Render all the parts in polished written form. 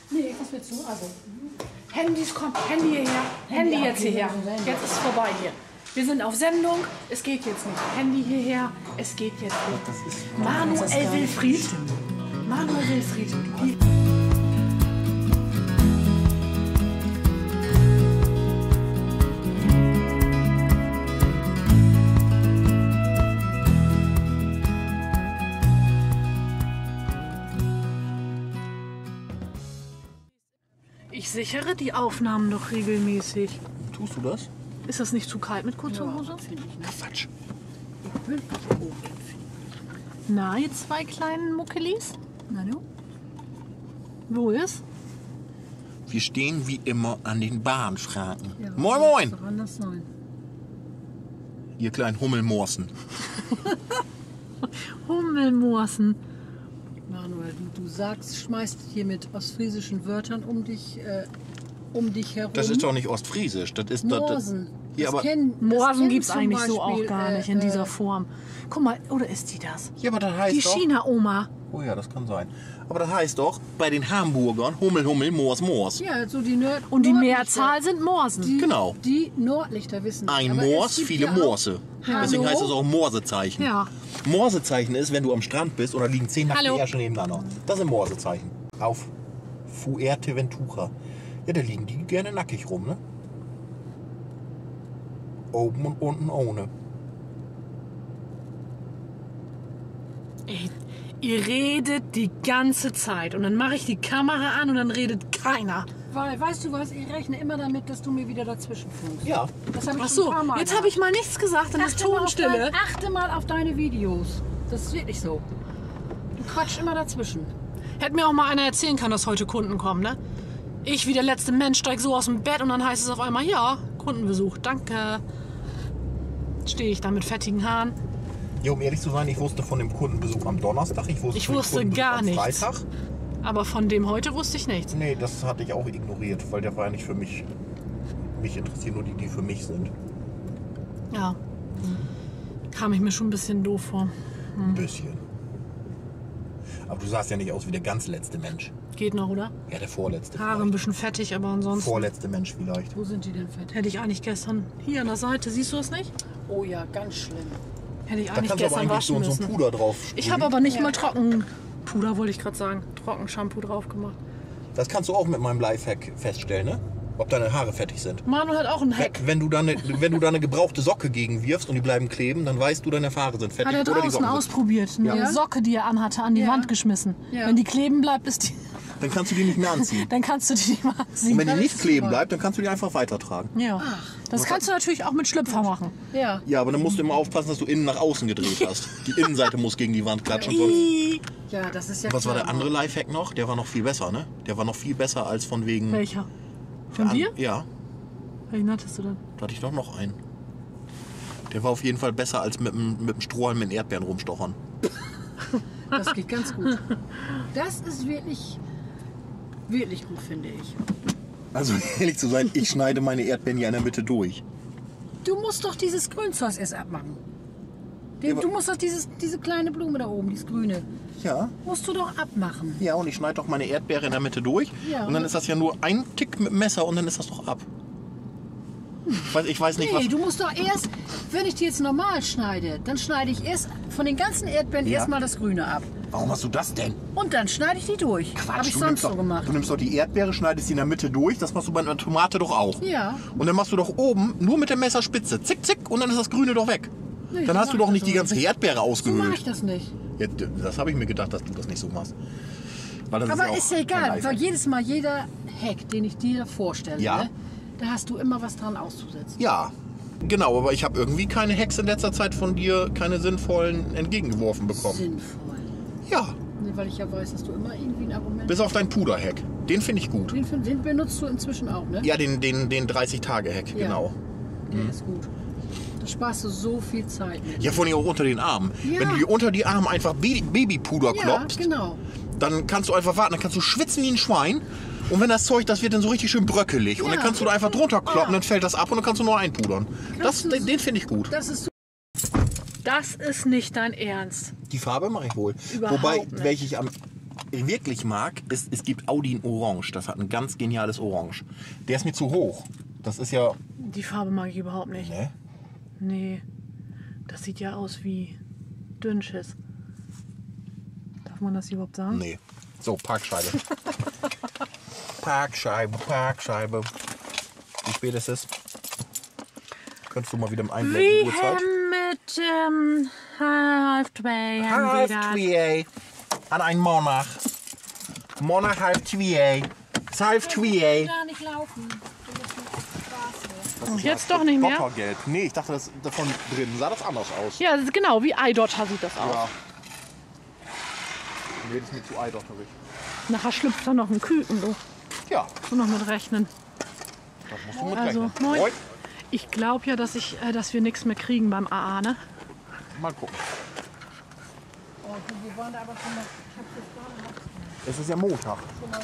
Nee, was willst du? Also, Handys, komm, Handy hierher. Handy jetzt hierher. Jetzt ist es vorbei hier. Wir sind auf Sendung, es geht jetzt nicht. Handy hierher, es geht jetzt nicht. Manuel Wilfried. Manuel Wilfried. Ich sichere die Aufnahmen doch regelmäßig. Tust du das? Ist das nicht zu kalt mit kurzer Hose? Quatsch. Na, ihr zwei kleinen Muckelis? Na du? Wo ist? Wir stehen wie immer an den Bahnschranken. Ja, Moin, moin! doch anders sein. Ihr kleinen Hummelmorsen. Hummelmorsen. Manuel, du sagst, schmeißt hier mit ostfriesischen Wörtern um dich herum. Das ist doch nicht ostfriesisch. Das ist Morsen. Ja, aber, Morsen gibt es eigentlich so auch gar nicht in dieser Form. Guck mal, oder ist die das? ja, aber das heißt Die doch... China-Oma. Oh ja, das kann sein. Aber das heißt doch, bei den Hamburgern Hummel, Hummel, Moors, Moors. Ja, so die Und die Nordlichter, Mehrzahl sind Morsen. die, Genau. Die Nordlichter wissen. Ein Aber Moors, es gibt viele ja auch- Morse. Deswegen Hallo? heißt es auch Morsezeichen. Ja. Morsezeichen ist, wenn du am Strand bist und da liegen 10 nackte Hallo. Ärsche nebeneinander. Das sind Morsezeichen. Auf Fuerteventura. Ja, da liegen die gerne nackig rum, ne? Oben und unten ohne. Ey, ihr redet die ganze Zeit und dann mache ich die Kamera an und dann redet keiner. Weil, weißt du was, ich rechne immer damit, dass du mir wieder dazwischen funkst. Ja. Das habe ich Ach schon so, ein paar Mal jetzt habe ich mal nichts gesagt und es Totenstille. Achte mal auf deine Videos. Das ist wirklich so. Du quatschst immer dazwischen. Hätte mir auch mal einer erzählen können, dass heute Kunden kommen, ne? Ich wie der letzte Mensch steig so aus dem Bett und dann heißt es auf einmal, ja, Kundenbesuch, danke. Stehe ich da mit fettigen Haaren. Ja, um ehrlich zu sein, ich wusste von dem Kundenbesuch am Donnerstag. Ich wusste von dem Kundenbesuch gar am nichts. Freitag. Aber von dem heute wusste ich nichts. Nee, das hatte ich auch ignoriert, weil der war ja nicht für mich. Mich interessieren nur die, die für mich sind. Ja. Kam ich mir schon ein bisschen doof vor. Ein bisschen. Aber du sahst ja nicht aus wie der ganz letzte Mensch. Geht noch, oder? Ja, der vorletzte. Haare ein vielleicht. bisschen fettig, aber ansonsten Vorletzte Mensch vielleicht. Wo sind die denn fett? hätte ich eigentlich gestern hier an der Seite, siehst du es nicht? Oh ja, ganz schlimm. Hätte ich Da eigentlich kannst du aber gestern eigentlich so, waschen so ein müssen. Puder drauf Ich sprühen. habe aber nicht mal Trockenpuder, wollte ich gerade sagen. Trockenshampoo drauf gemacht. Das kannst du auch mit meinem Lifehack feststellen, ne? Ob deine Haare fettig sind. Manuel hat auch einen Hack. Wenn du da eine gebrauchte Socke gegenwirfst und die bleiben kleben, dann weißt du, deine Haare sind fettig Hat er oder die draußen Socken sind. ausprobiert. Eine Ja? Socke, die er anhatte, an die Ja. Wand geschmissen. Ja. Wenn die kleben bleibt, ist die, Dann kannst du die nicht mehr anziehen. dann kannst du die nicht mehr Und anziehen. wenn die Das nicht ist kleben super. bleibt, dann kannst du die einfach weitertragen. Ja. Das kannst du natürlich auch mit Schlüpfer machen. Ja. Ja, aber dann musst du immer aufpassen, dass du innen nach außen gedreht hast. Die Innenseite muss gegen die Wand klatschen. Sonst Ja, das ist ja was war klar. der andere Lifehack noch? Der war noch viel besser, ne? Der war noch viel besser als von wegen... Welcher? Von dir? Ja, Welchen hattest du denn? da hatte ich doch noch einen. Der war auf jeden Fall besser als mit dem Strohhalm in Erdbeeren rumstochern. Das geht ganz gut. Das ist wirklich, wirklich gut, finde ich. Also ehrlich zu sein, ich schneide meine Erdbeeren hier in der Mitte durch. Du musst doch dieses Grünzeug erst abmachen. Ja, aber- Du musst doch diese kleine Blume da oben, dieses Grüne, Ja, musst du doch abmachen. ja, und ich schneide doch meine Erdbeere in der Mitte durch. Ja. Und dann ist das ja nur ein Tick mit dem Messer und dann ist das doch ab. Ich weiß nicht, Nee, was... du musst doch erst, wenn ich die jetzt normal schneide, dann schneide ich erst von den ganzen Erdbeeren Ja. erstmal das Grüne ab. Warum hast du das denn? Und dann schneide ich die durch. Habe ich du sonst nimmst so doch, gemacht. Du nimmst doch die Erdbeere, schneidest sie in der Mitte durch. Das machst du bei einer Tomate doch auch. Ja. Und dann machst du doch oben nur mit der Messerspitze. Zick, zick. Und dann ist das Grüne doch weg. Nee, Dann so hast du mach doch ich nicht das die so ganze Erdbeere So mache ausgehöhlt. ich das nicht. Ja, das habe ich mir gedacht, dass du das nicht so machst. Weil das Aber auch ist ja kein egal, Lifehack. weil jedes Mal jeder Hack, den ich dir vorstelle, Ja. ne, da hast du immer was dran auszusetzen. Ja, genau. Aber ich habe irgendwie keine Hacks in letzter Zeit von dir, keine sinnvollen entgegengeworfen bekommen. Sinnvoll. Ja, Nee, weil ich ja weiß, dass du immer irgendwie ein Argument bis auf deinen Puder-Hack. Den finde ich gut. Den benutzt du inzwischen auch, ne? Ja, den 30-Tage-Hack, Ja. genau. Der ist gut. Da sparst du so viel Zeit mit. Ja, vor allem auch unter den Armen. Ja. Wenn du dir unter die Arme einfach Babypuder Ja, klopfst, genau. dann kannst du einfach warten, dann kannst du schwitzen wie ein Schwein. Und wenn das Zeug, das wird dann so richtig schön bröckelig. Und Ja. dann kannst du da einfach drunter kloppen, Ja. dann fällt das ab und dann kannst du nur einpudern. Den finde ich gut. Das ist Das ist nicht dein Ernst. Die Farbe mache ich wohl. Überhaupt Wobei, nicht. welche ich am wirklich mag, ist, es gibt Audi in Orange. Das hat ein ganz geniales Orange. Der ist mir zu hoch. Das ist ja... Die Farbe mag ich überhaupt nicht. Ne? Nee. Das sieht ja aus wie Dünnschiss. Darf man das überhaupt sagen? Nee. So, Parkscheibe. Parkscheibe. Wie spät ist es? Könntest du mal wieder einblenden, die Uhrzeit? Mit half zwei haben wir Half das. zwei. An einen Monarch. Monarch half zwei. Es ist half zwei. Gar nicht laufen. Und jetzt doch nicht mehr? Dottergelb. Nee, ich dachte, das davon drin sah das anders aus. Ja, das ist genau wie Eidotter sieht das aus. Ja. Nee, das ist mir zu eidotterig. Nachher schlüpft da noch ein Küken, du. Ja, So noch mit rechnen. das musst du mit Also, rechnen. moin. Ich glaube ja, dass wir nichts mehr kriegen beim AA, ne? Mal gucken. Oh, wir waren da aber schon mal. Ich hab das gar nicht. Es ist ja Montag.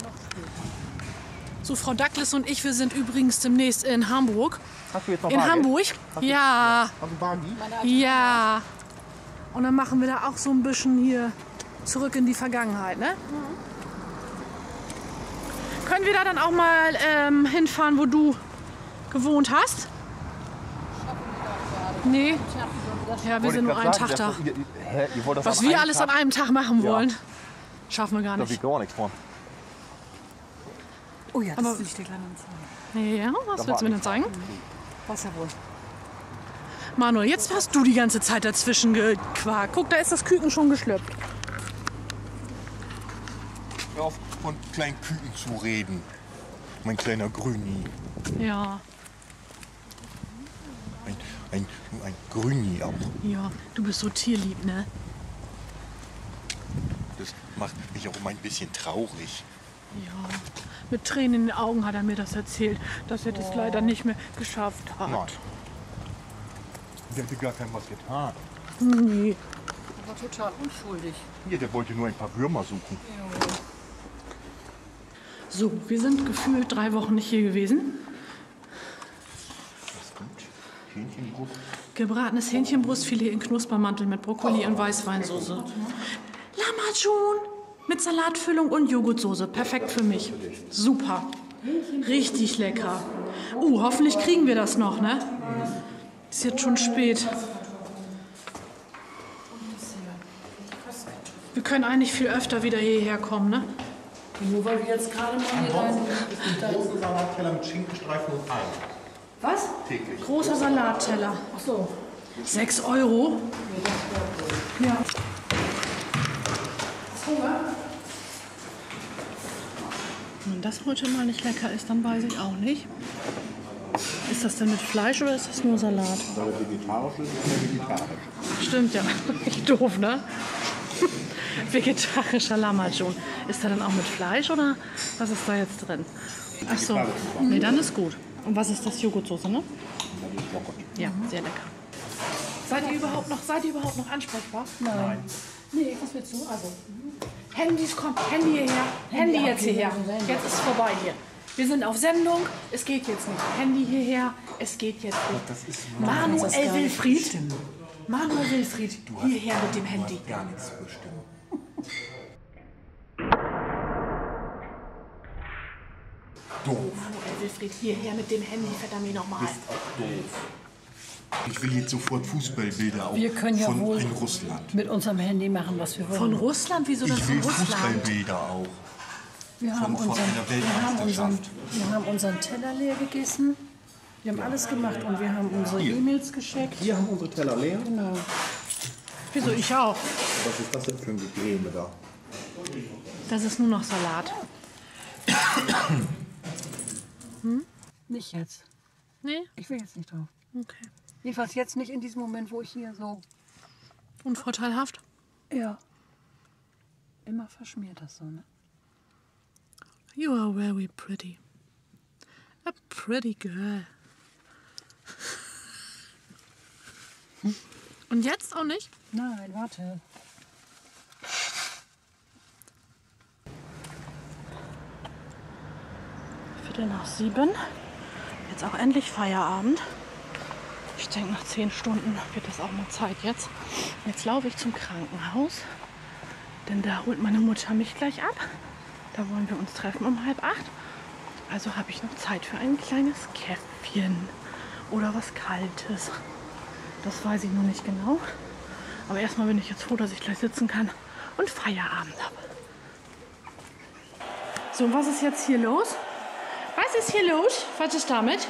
So, Frau Douglas und ich, wir sind übrigens demnächst in Hamburg. Hast du jetzt noch In Bargeld? Hamburg? Ja, Hast du Bargi? ja. Und dann machen wir da auch so ein bisschen hier zurück in die Vergangenheit, ne? Können wir da dann auch mal hinfahren, wo du gewohnt hast? Nee. Ja, wir sind nur einen Tag da. Ihr wollt das Was an wir einem alles Tag? an einem Tag machen Ja. wollen, schaffen wir gar Da nicht. liegt gar nichts von. Oh ja, das Aber- will ich dir gleich noch zeigen. Ja, was willst du mir denn zeigen? Was ja wohl. Manuel, jetzt hast du die ganze Zeit dazwischen gequakt. Guck, da ist das Küken schon geschlüpft. Hör auf, von kleinen Küken zu reden. Mein kleiner Grüni. Ja, Ein Grüni auch. ja, du bist so tierlieb, ne? Das macht mich auch immer ein bisschen traurig. Ja, mit Tränen in den Augen hat er mir das erzählt, dass er das leider nicht mehr geschafft hat. Nein. Der hätte gar kein was getan. Nee. War total unschuldig. Hier, der wollte nur ein paar Würmer suchen. So, wir sind gefühlt 3 Wochen nicht hier gewesen. Was kommt? Hähnchenbrust. Gebratenes Hähnchenbrustfilet in Knuspermantel mit Brokkoli und Weißweinsoße. Lamajun mit Salatfüllung und Joghurtsoße. Perfekt für mich. Super. Richtig lecker. Hoffentlich kriegen wir das noch, ne? Ist jetzt schon spät. Wir können eigentlich viel öfter wieder hierher kommen, ne? Nur weil du jetzt gerade mal hier deinen. Großen Salatteller mit Schinkenstreifen und Ei. Was? Täglich. Großer Salatteller. Ach so. 6 Euro. Ja. Wenn das heute mal nicht lecker ist, dann weiß ich auch nicht. Ist das denn mit Fleisch oder ist das nur Salat? Soll er vegetarisch ist, ist er vegetarisch. Stimmt ja. Echt doof, ne? Vegetarischer Lamajun. Ist da dann auch mit Fleisch oder was ist da jetzt drin? Ach so. Nee, dann ist gut. Und was ist das? Joghurtsoße, ne? Ja, sehr lecker. Seid ihr überhaupt noch ansprechbar? Nein. Nee, was willst du? Also. Handys, komm, Handy hierher. Handy jetzt hierher. Jetzt ist vorbei hier. Wir sind auf Sendung, es geht jetzt nicht. Handy hierher, es geht jetzt nicht. Das ist Manuel Wilfried. Manuel Wilfried, hierher mit dem Handy. gar nichts zu bestimmen. Doof. Manuel Wilfried, hierher mit dem Handy, verdammt nochmal. Auch doof. Ich will jetzt sofort Fußballbilder auch Wir können ja von wohl in Russland. mit unserem Handy machen, was wir wollen. Von Russland? Wieso das Ich von will Russland? Fußballbilder auch. Wir haben, von einer Weltmeisterschaft. wir haben unseren Teller leer gegessen. Wir haben alles gemacht und wir haben unsere E-Mails geschickt. Hier haben unsere Teller leer. Genau. Wieso, ich auch. Was ist das denn für ein Gegräme da? Das ist nur noch Salat. Nicht jetzt. Nee? Ich will jetzt nicht drauf. Okay. Jedenfalls jetzt nicht in diesem Moment, wo ich hier so. Unvorteilhaft? Ja. Immer verschmiert das so, ne? You are very pretty. A pretty girl. Und jetzt auch nicht? Nein, warte. Viertel nach 7. Jetzt auch endlich Feierabend. Ich denke, nach 10 Stunden wird das auch mal Zeit jetzt. Jetzt laufe ich zum Krankenhaus. Denn da holt meine Mutter mich gleich ab. Da wollen wir uns treffen um 7:30. Also habe ich noch Zeit für ein kleines Käffchen oder was Kaltes. Das weiß ich noch nicht genau. Aber erstmal bin ich jetzt froh, dass ich gleich sitzen kann und Feierabend habe. So, und was ist jetzt hier los? Was ist hier los? Was ist damit?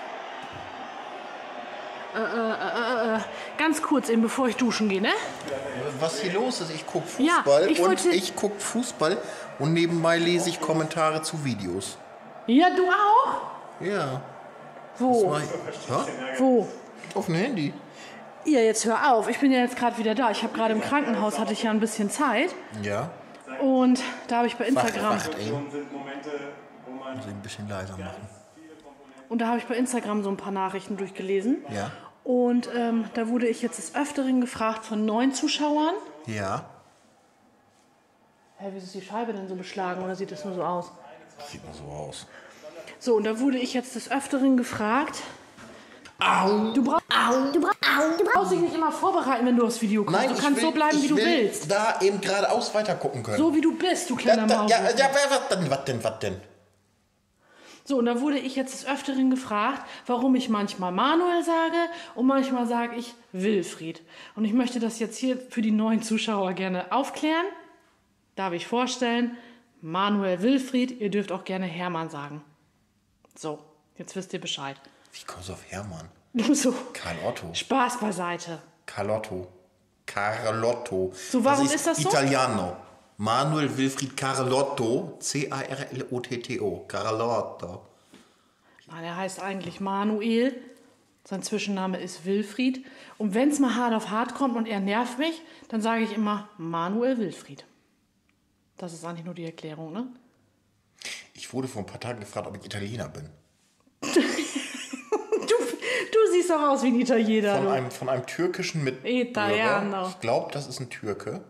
Ganz kurz eben, bevor ich duschen gehe, ne? Was hier los ist, ich gucke Ja, Fußball ich gucke Fußball und nebenbei lese ich Kommentare zu Videos. Ja, du auch? Ja. Wo? Ja? Wo? Auf dem Handy. Ja, jetzt hör auf. Ich bin ja jetzt gerade wieder da. Ich habe gerade im Krankenhaus, hatte ich ja ein bisschen Zeit. Ja. Und da habe ich bei Instagram... Wacht, ey. Muss ich ein bisschen leiser machen. Und da habe ich bei Instagram so ein paar Nachrichten durchgelesen. Ja. Und da wurde ich jetzt des Öfteren gefragt von neuen Zuschauern. Ja. Hä, wieso ist die Scheibe denn so beschlagen oder sieht das nur so aus? Das sieht nur so aus. So, und da wurde ich jetzt des Öfteren gefragt. Du brauchst dich nicht immer vorbereiten, wenn du aufs Video kommst. Du kannst so bleiben, wie du willst. Da eben geradeaus weiter gucken können. So wie du bist, du kleiner Maus. Was denn? So, und da wurde ich jetzt des Öfteren gefragt, warum ich manchmal Manuel sage und manchmal sage ich Wilfried. Und ich möchte das jetzt hier für die neuen Zuschauer gerne aufklären. Darf ich vorstellen, Manuel Wilfried, ihr dürft auch gerne Hermann sagen. So, jetzt wisst ihr Bescheid. Wie kommst du auf Hermann? So, Karl Otto. Spaß beiseite. Carlotto. So, warum ist das so? Italiano. Manuel Wilfried Carlotto. Carlotto. Carlotto. Nein, er heißt eigentlich Manuel. Sein Zwischenname ist Wilfried. Und wenn es mal hart auf hart kommt und er nervt mich, dann sage ich immer Manuel Wilfried. Das ist eigentlich nur die Erklärung, ne? Ich wurde vor ein paar Tagen gefragt, ob ich Italiener bin. Du siehst doch aus wie ein Italiener. Von einem türkischen Mitbürger. Italiano. Ich glaube, das ist ein Türke.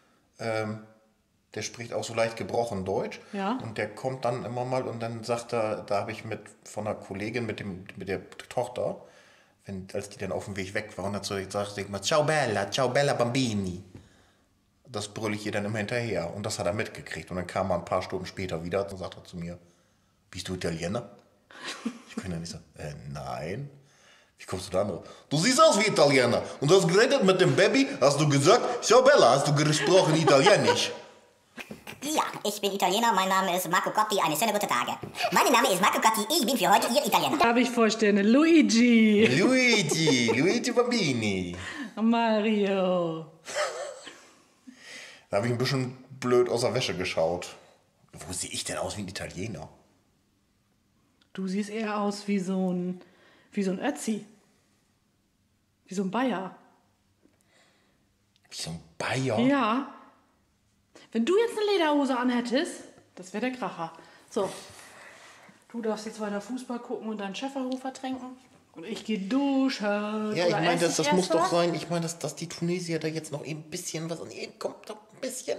Der spricht auch so leicht gebrochen Deutsch. Ja. Und der kommt dann immer mal und dann sagt er, da habe ich von einer Kollegin mit der Tochter, als die dann auf dem Weg weg waren, sagt ich mal, ciao bella bambini. Das brülle ich ihr dann immer hinterher. Und das hat er mitgekriegt. Und dann kam er ein paar Stunden später wieder und sagte zu mir, bist du Italiener? Ich kann ja nicht sagen, nein. Wie kommst du da drauf? Du siehst aus wie Italiener. Und du hast geredet mit dem Baby, hast du gesagt, ciao bella, hast du gesprochen Italienisch. Ja, ich bin Italiener, mein Name ist Marco Cotti, eine schöne gute Tage. Mein Name ist Marco Cotti, ich bin für heute Ihr Italiener. Darf ich vorstellen, Luigi. Luigi Bambini. Mario. Da habe ich ein bisschen blöd aus der Wäsche geschaut. Wo sehe ich denn aus wie ein Italiener? Du siehst eher aus wie so ein Ötzi. Wie so ein Bayer. Wie so ein Bayer? Ja. Wenn du jetzt eine Lederhose anhättest, das wäre der Kracher. So, du darfst jetzt weiter Fußball gucken und deinen Schäferhofer trinken. Und ich gehe duschen. Ja, ich meine, das muss doch was? sein. Ich meine, dass die Tunesier da jetzt noch ein bisschen was an ihnen kommt. Doch ein bisschen.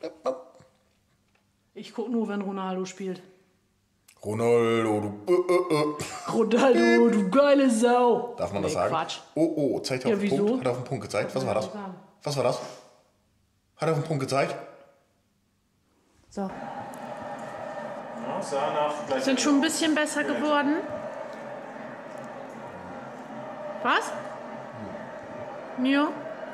Ich gucke nur, wenn Ronaldo spielt. Ronaldo, du. Ronaldo, du geile Sau. Darf man das sagen? Quatsch. Oh, zeigt er Ja, auf den wieso? Punkt. Hat er auf den Punkt gezeigt? Was war das? sagen? Was war das? Hat er auf den Punkt gezeigt? So. Sind schon ein bisschen besser geworden. Was? Ja.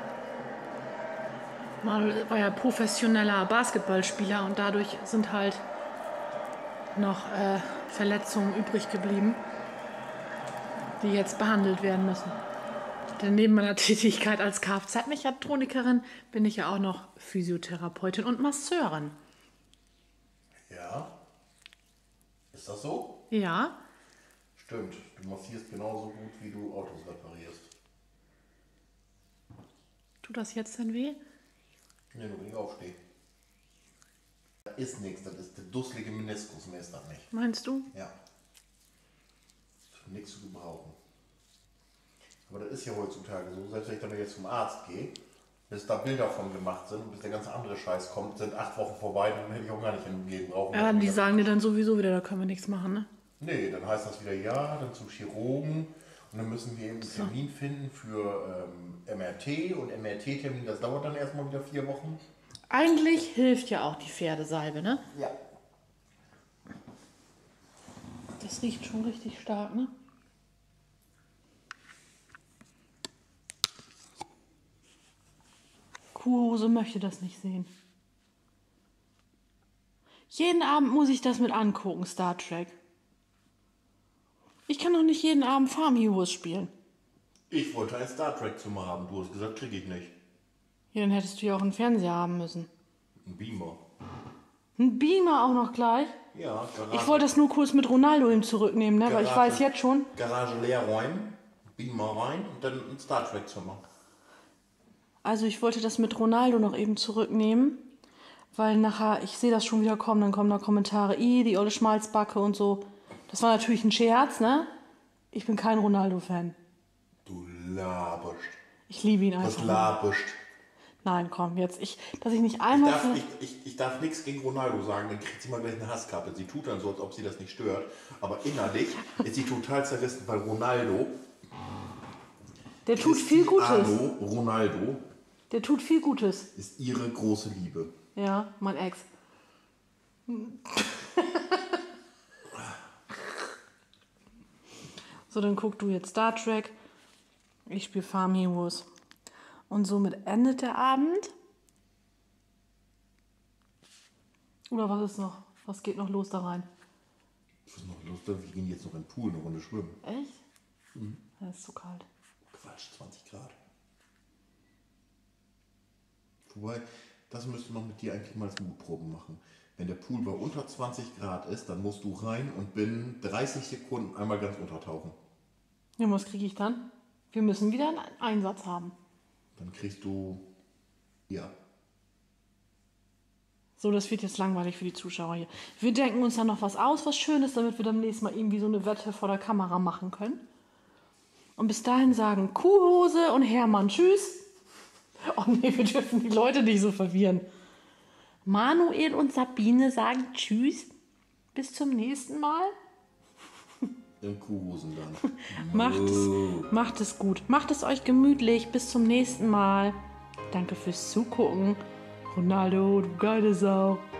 Manuel war ja professioneller Basketballspieler und dadurch sind halt noch Verletzungen übrig geblieben, die jetzt behandelt werden müssen. Denn neben meiner Tätigkeit als Kfz-Mechatronikerin bin ich ja auch noch Physiotherapeutin und Masseurin. Ja. Ist das so? Ja, Stimmt. Du massierst genauso gut, wie du Autos reparierst. tut das jetzt denn weh? Nee, nur wenn ich aufstehe. Das ist nichts. Das ist der dusselige Meniskus. Mehr ist das nicht. Meinst du? Ja. Das ist für nichts zu gebrauchen. Aber das ist ja heutzutage so. Selbst wenn ich dann jetzt zum Arzt gehe, bis da Bilder von gemacht sind und bis der ganze andere Scheiß kommt, sind 8 Wochen vorbei, dann hätte ich auch gar nicht hingehen brauchen. Ja, die sagen dir dann sowieso wieder, da können wir nichts machen, ne? Nee, dann heißt das wieder ja, dann zum Chirurgen und dann müssen wir eben einen Termin finden für MRT und MRT-Termin, das dauert dann erstmal wieder 4 Wochen. Eigentlich hilft ja auch die Pferdesalbe, ne? Ja. Das riecht schon richtig stark, ne? Kuhhose möchte das nicht sehen. Jeden Abend muss ich das mit angucken, Star Trek. Ich kann doch nicht jeden Abend Farm Heroes spielen. Ich wollte ein Star Trek-Zimmer haben. Du hast gesagt, krieg ich nicht. Ja, dann hättest du ja auch einen Fernseher haben müssen. Ein Beamer. Ein Beamer auch noch gleich? Ja, Garage. Ich wollte das nur kurz mit Ronaldo ihm zurücknehmen, ne? Weil ich weiß jetzt schon. Garage leer räumen, Beamer rein und dann ein Star Trek-Zimmer. Also ich wollte das mit Ronaldo noch eben zurücknehmen, weil nachher, ich sehe das schon wieder kommen, dann kommen da Kommentare, die olle Schmalzbacke und so. Das war natürlich ein Scherz, ne? Ich bin kein Ronaldo-Fan. Du laberst. Ich liebe ihn Was einfach. laberst? Nein, komm, jetzt, dass ich nicht einmal... Ich darf nichts gegen Ronaldo sagen, dann kriegt sie mal gleich eine Hasskappe. Sie tut dann so, als ob sie das nicht stört. Aber innerlich ist sie total zerrissen, weil Ronaldo... Der tut viel Gutes. Ronaldo Der tut viel Gutes. ist ihre große Liebe. Ja, mein Ex. So, dann guck du jetzt Star Trek. Ich spiele Farm Heroes. Und somit endet der Abend. Oder was ist noch? Was geht noch los da rein? Was ist noch los? Wir gehen jetzt noch in den Pool eine Runde schwimmen. Echt? Ja, ist so kalt. Quatsch, 20 Grad. Wobei, das müsste man mit dir eigentlich mal als Mutproben machen. Wenn der Pool bei unter 20 Grad ist, dann musst du rein und binnen 30 Sekunden einmal ganz untertauchen. Ja, was kriege ich dann? Wir müssen wieder einen Einsatz haben. Dann kriegst du... Ja. So, das wird jetzt langweilig für die Zuschauer hier. Wir denken uns dann noch was aus, was Schönes, damit wir dann nächstes Mal irgendwie so eine Wette vor der Kamera machen können. Und bis dahin sagen Kuhhose und Hermann tschüss. Oh nee, wir dürfen die Leute nicht so verwirren. Manuel und Sabine sagen tschüss. Bis zum nächsten Mal. In Kuhhosen dann. Macht es gut. Macht es euch gemütlich. Bis zum nächsten Mal. Danke fürs Zugucken. Ronaldo, du geile Sau.